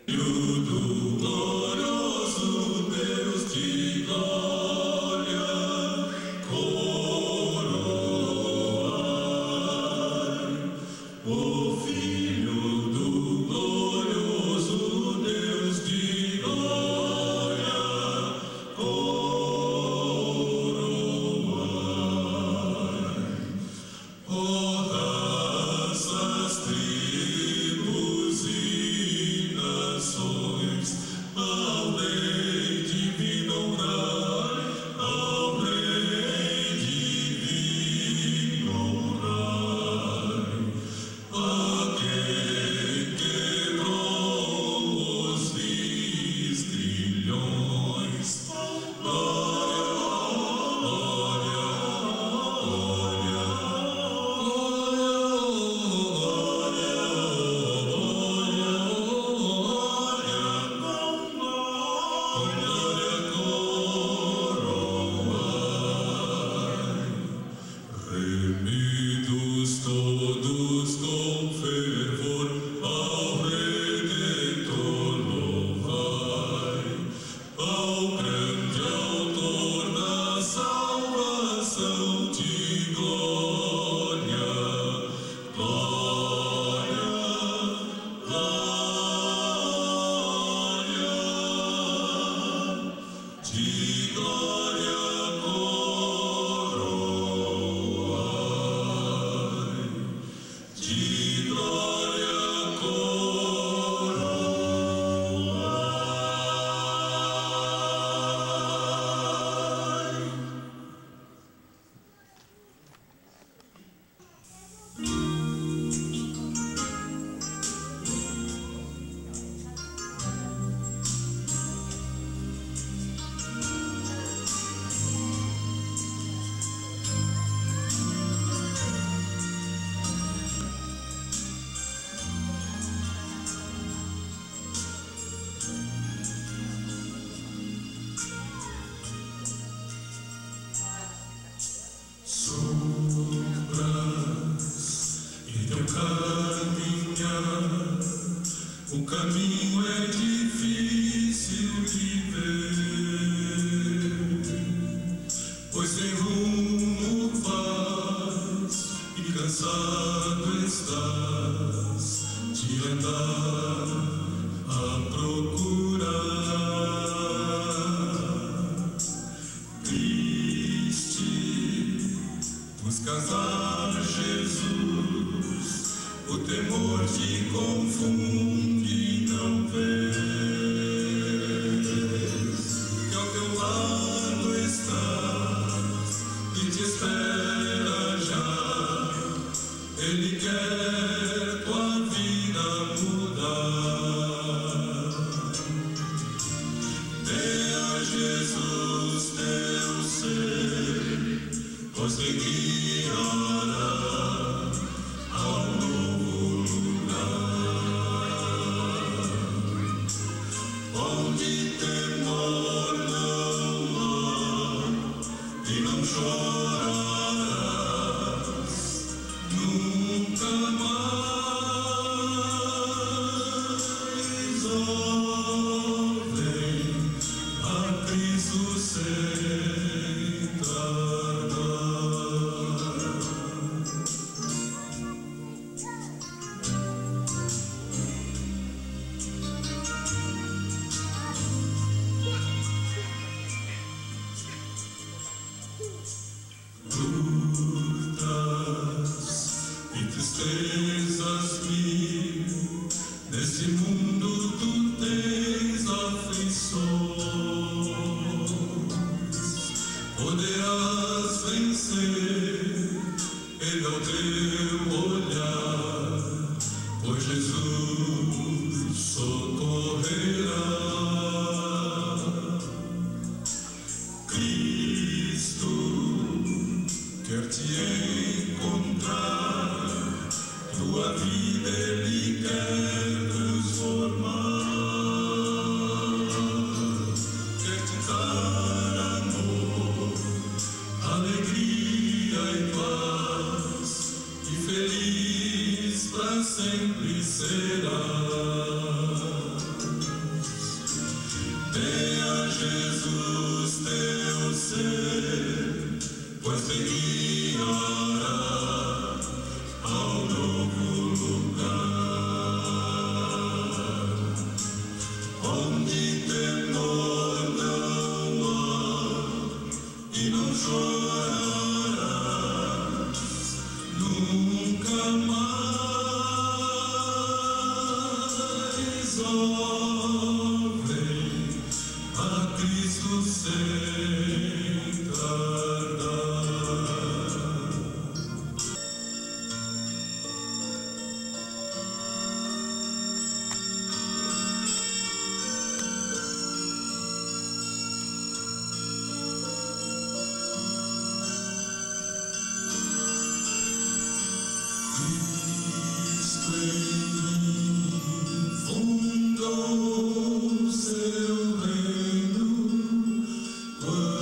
do glorioso Deus de glória, coroai o Filho do glorioso Deus de glória, coroai, ó raças, tribos e nações, ao Rei divino honrai, ao Rei divino honrai, a quem quebrou os vis grilhões. Remidos todos com fervor ao Redentor louvai, ao grande Autor da salvação de glória, glória, glória, de glória, coroai, de glória, coroai. Sombras em teu caminhar, o caminho é difícil de ver, pois sem rumo vais e cansado estás de andar a procurar. Triste, buscas a Jesus, o temor te confunde e não vês que ao teu lado estás e te espera já. Ele quer tua vida mudar. Dê a Jesus teu ser, pois te guiará ao novo lugar, onde temor não há e não chorarás nunca mais. Oh, vem a Cristo sem tardar. Lutas e tristezas mil, nesse mundo tu tens aflições, poderás vencer, ele é o teu olhar, pois Jesus socorrerá. Cristo quer te encontrar, tua vida Ele quer transformar, quer te dar amor, alegria e paz, e feliz pra sempre será. Fundou seu reino.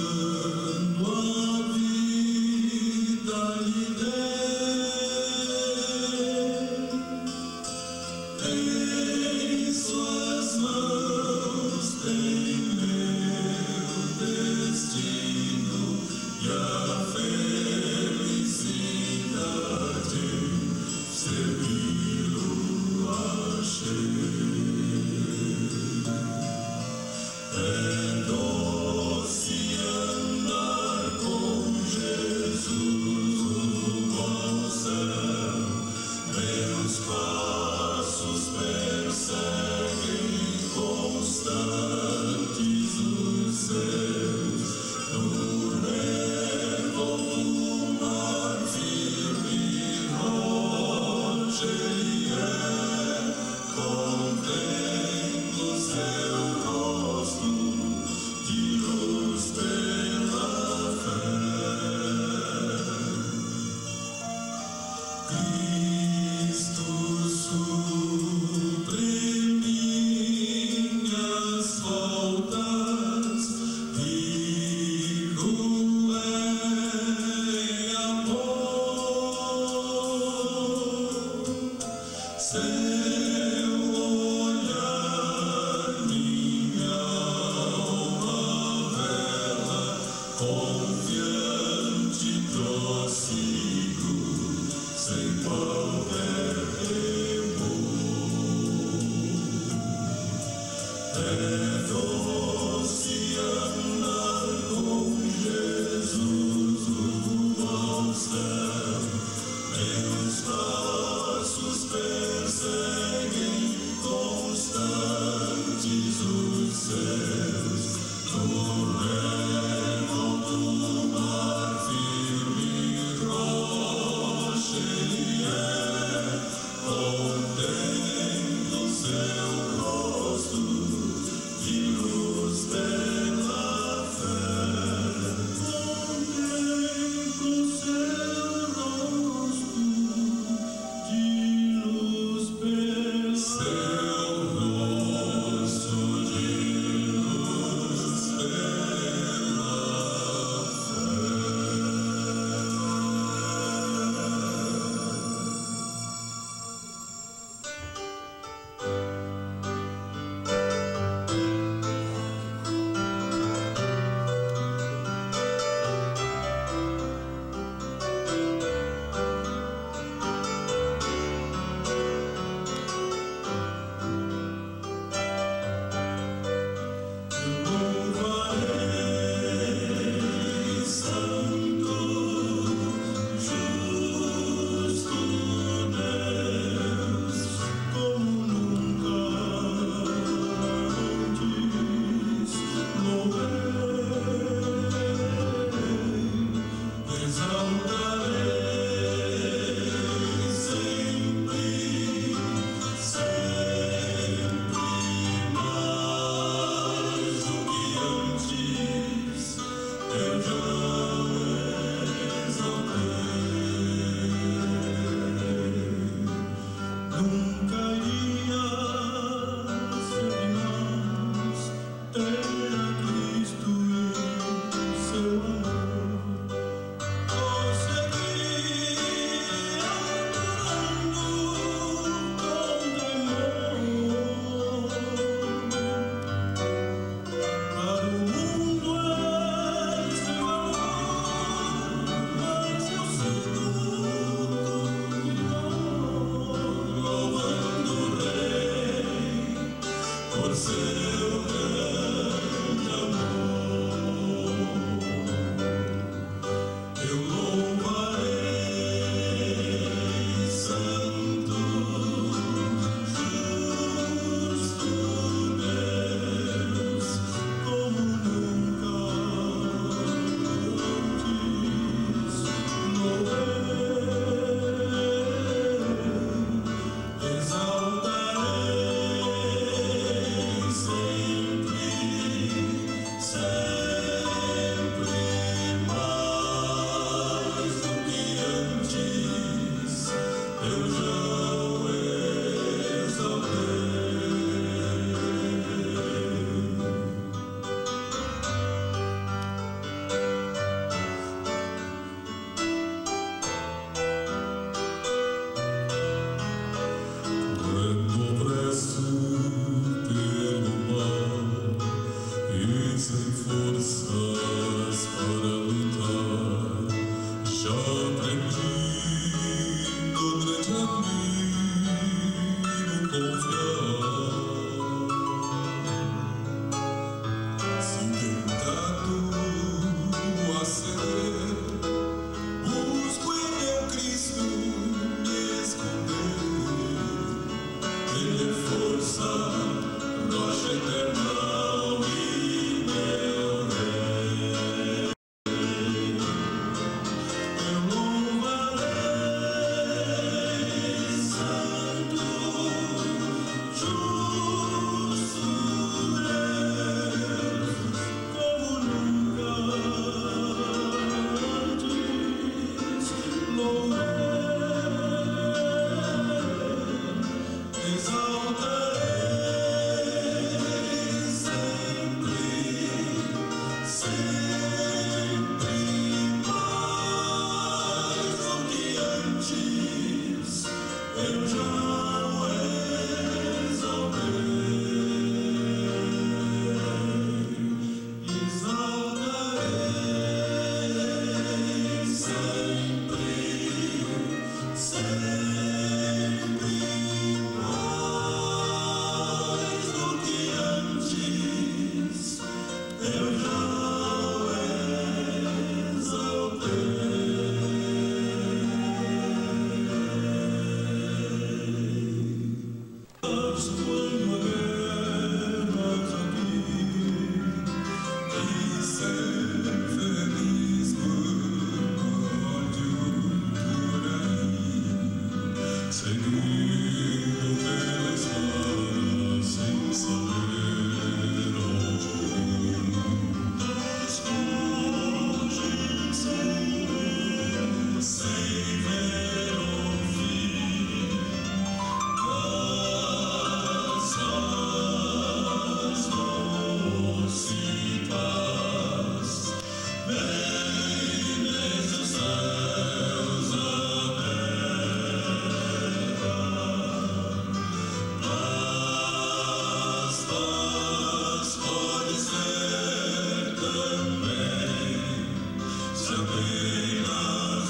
apenas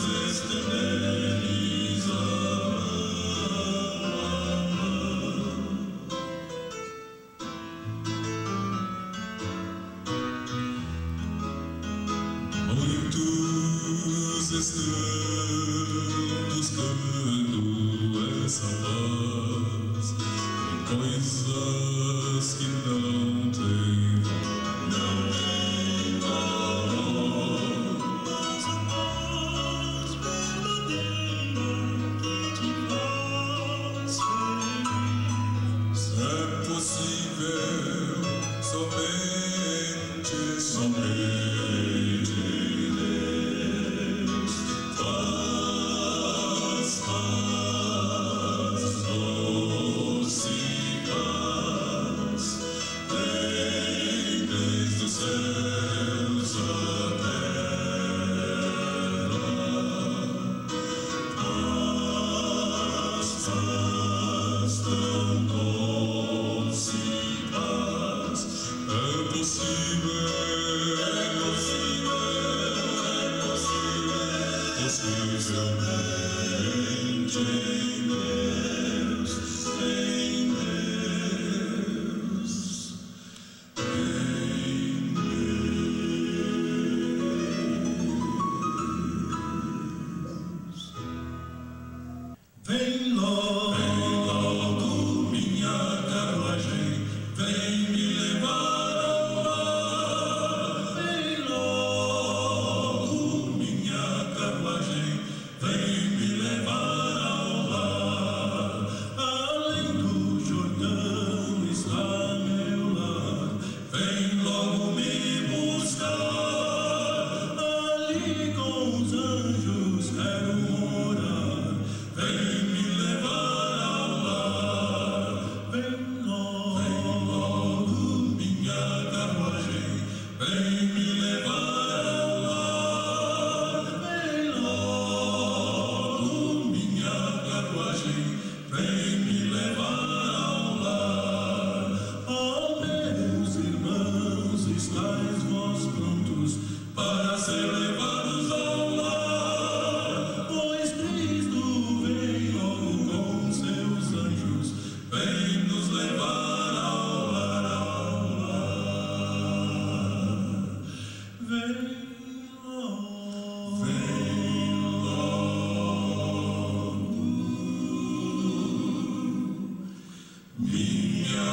muitos estão buscando essa paz em coisas que não têm valor. Mas a paz verdadeira que te faz feliz é possível somente Deus. Paz, doce paz, vem desde os céus à terra. Paz, tão doce paz, é possível possivelmente em Deus, Vem logo, minha carruagem, vem me levar ao lar. Vem logo, minha carruagem, vem me levar ao lar. Além do Jordão está meu lar, vem logo me buscar. Ali com os anjos quero morar, vem me levar ao lar. Vem logo, minha carruagem, vem me levar ao lar. Vem logo, minha carruagem, vem me levar ao lar. Oh, meus irmãos, estáis vós prontos para ser levados ao lar? Pois Cristo vem logo com seus anjos, vem nos levar ao lar, Vem logo, minha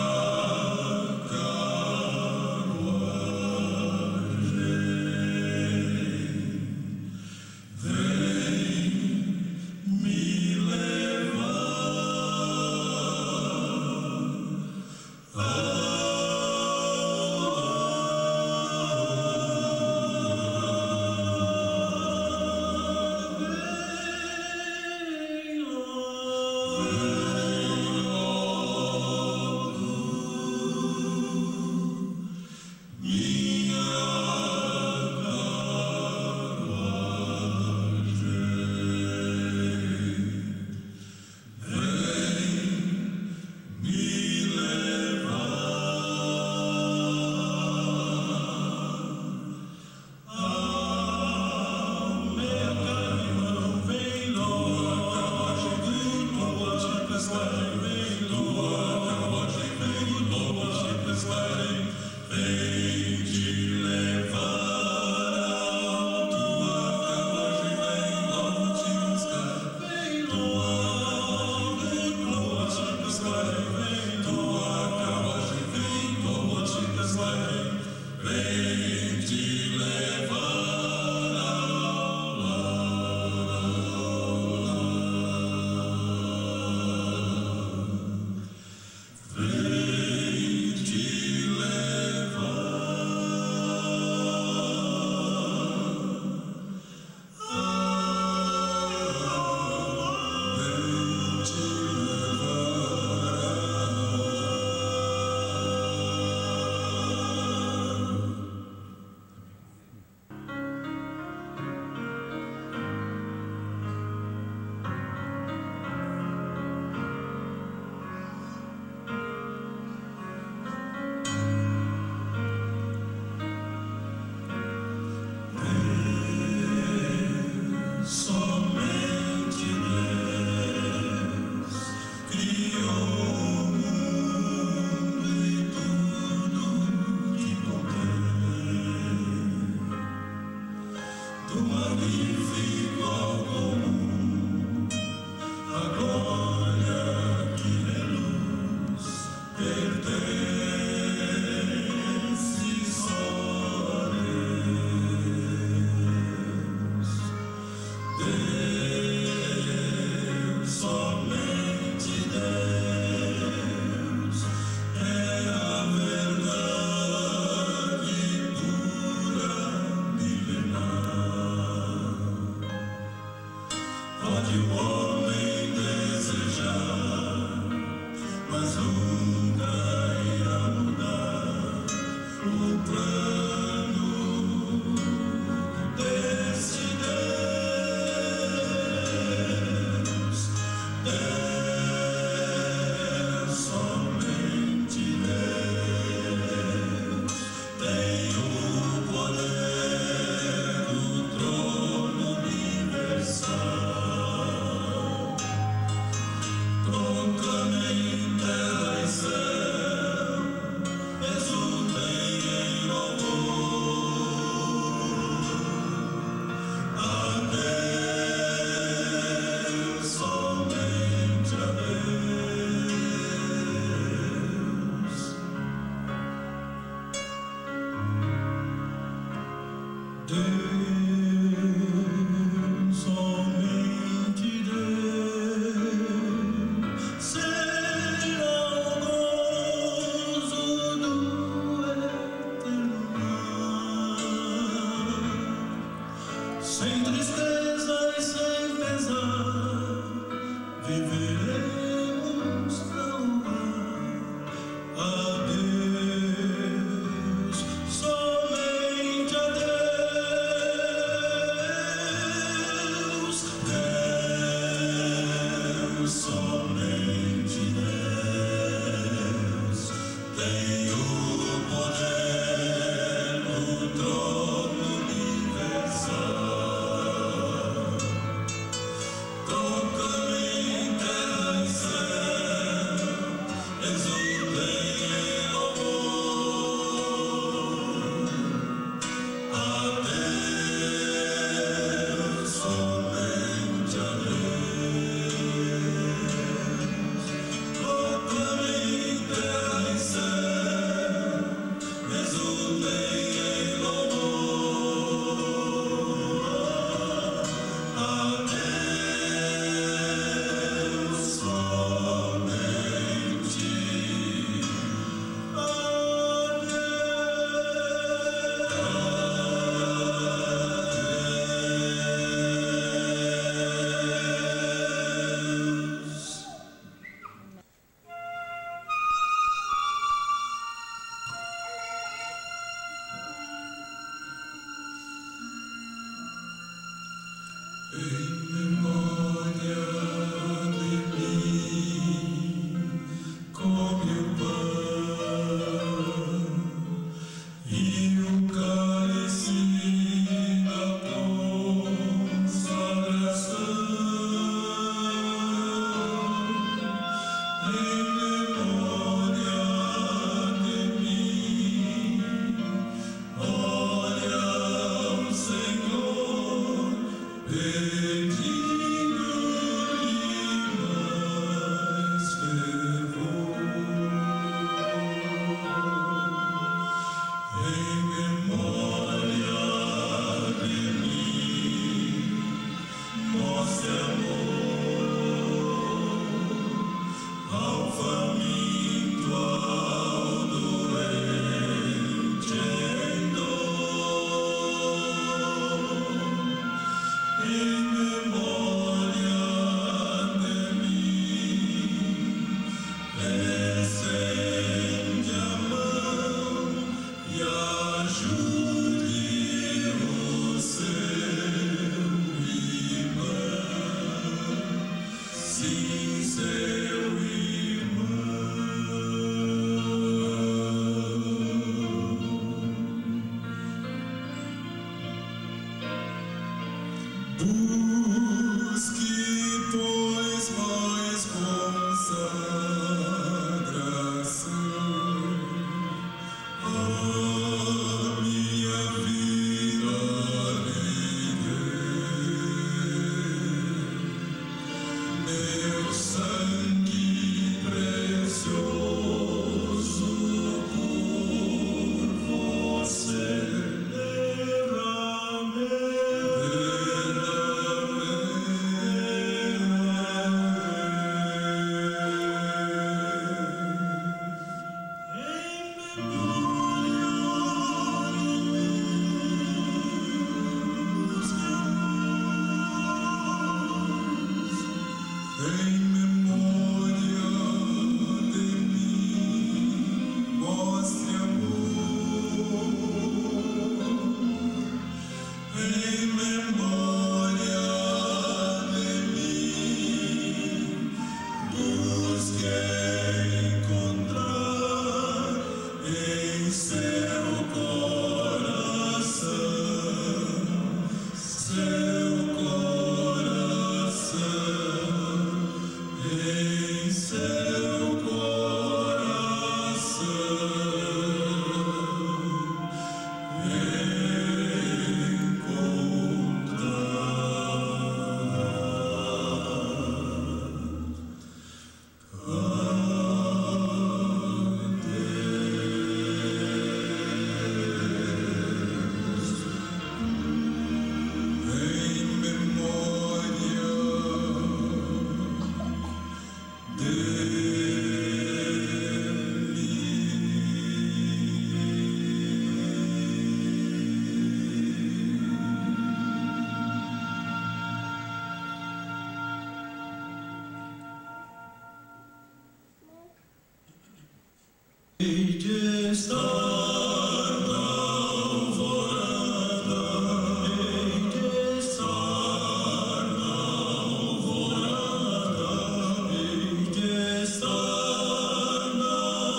Hei de estar na alvorada, hei de estar na alvorada, hei de estar na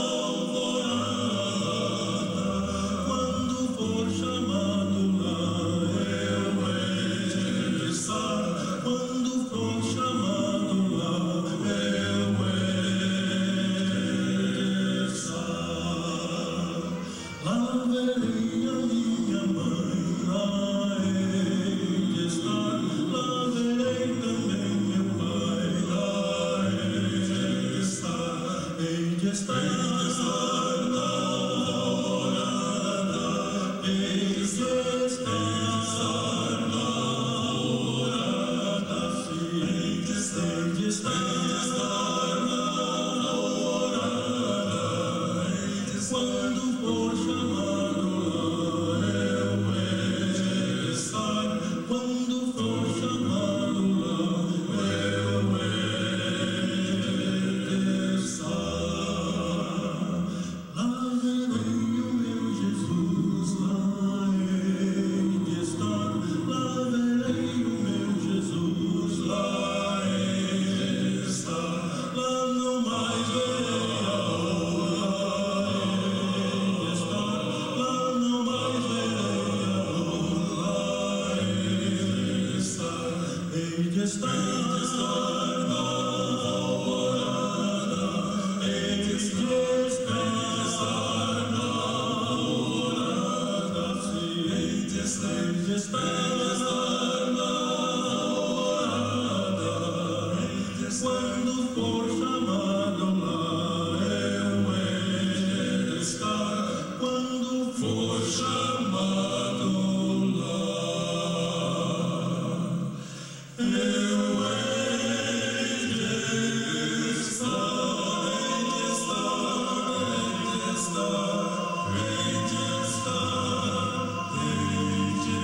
alvorada. Quando for chamado lá, eu hei de estar. Quando for chamado lá, eu hei de estar. Lá verei a minha mãe, lá hei de estar. Lá verei também meu pai, lá hei de estar. Hei de estar na alvorada, hei de estar na alvorada, sim, hei de estar na alvorada. Quando for chamado lá, eu hei de estar. Quando for chamado lá, eu hei de estar. Lá verei o meu Jesus, lá hei de estar. Lá verei o meu Jesus, lá hei de estar. Lá não mais verei a dor, lá hei de estar. Lá não mais verei a dor, lá hei de estar. Hei de estar na alvorada, hei de estar na alvorada, sim, hei de estar na alvorada. Quando for chamado lá, eu hei de estar. Quando for chamado lá, eu hei de estar. Hei de estar, hei de estar, hei de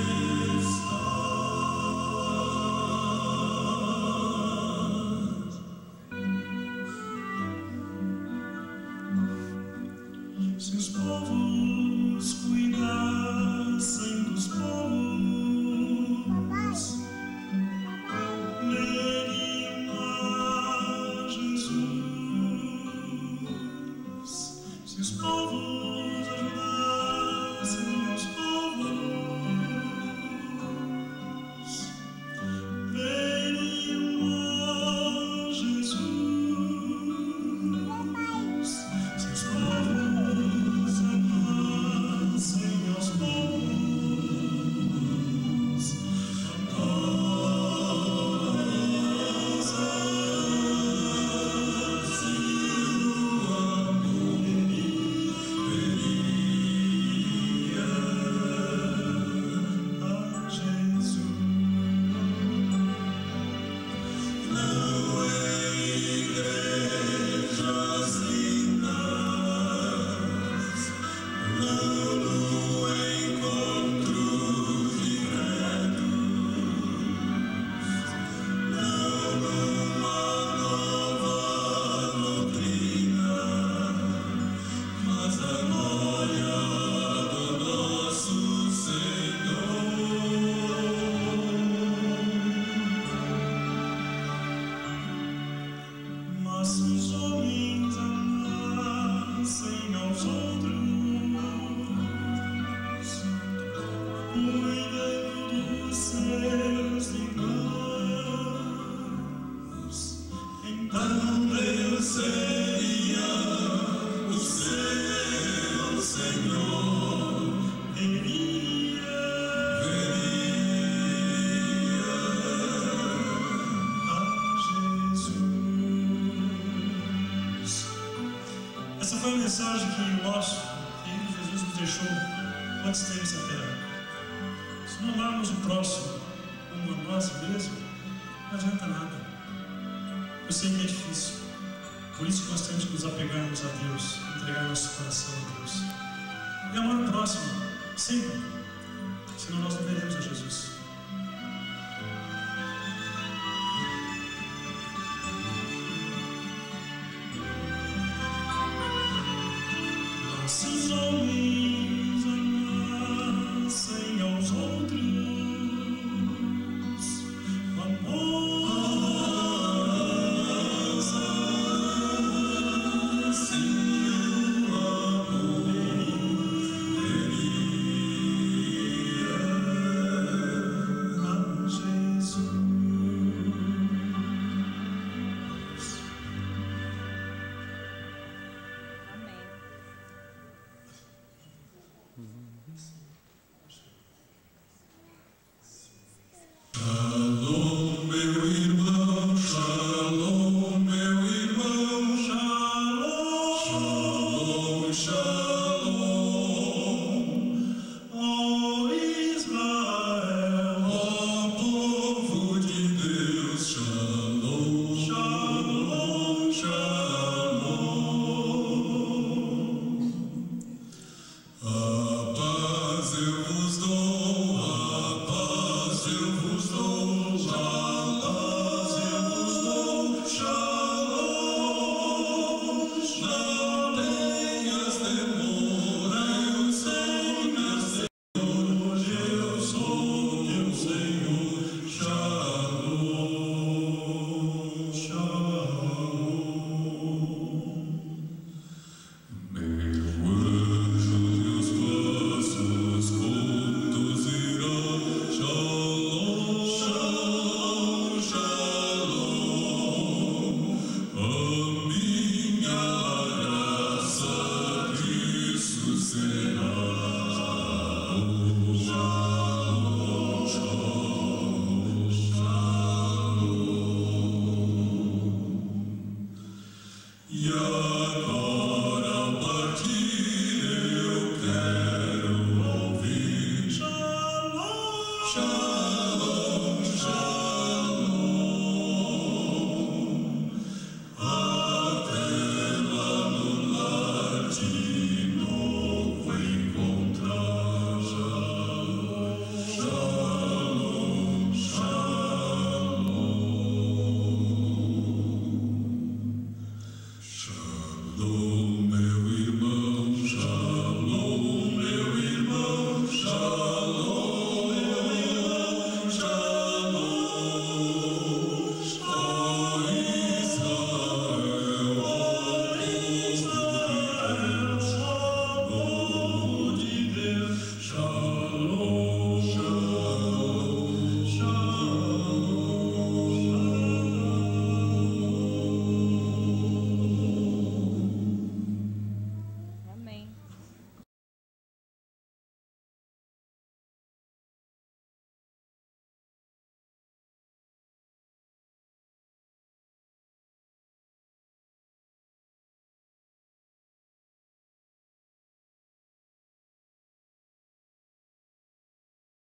estar. Se os povos cuidassem dos povos, veriam a Jesus. Se os povos ajudassem os povos, veriam a Jesus. Se os povos amassem aos povos, todas assim o amor veria a Jesus. Não é igrejas lindas, não no encontro de credos, não numa nova doutrina, mas a glória do nosso Senhor. Mas se os homens amassem aos outros, cuidando dos seus irmãos, então Deus seria o seu Senhor. Veria a Jesus. Essa foi a mensagem que nosso querido Jesus nos deixou antes de ter essa terra. Se não amarmos o próximo como a nós mesmos, não adianta nada. Eu sei que é difícil. Por isso que nós temos que nos apegarmos a Deus, entregar nosso coração a Deus. E amar o próximo, sempre. Senão nós não veremos a Jesus. Shalom.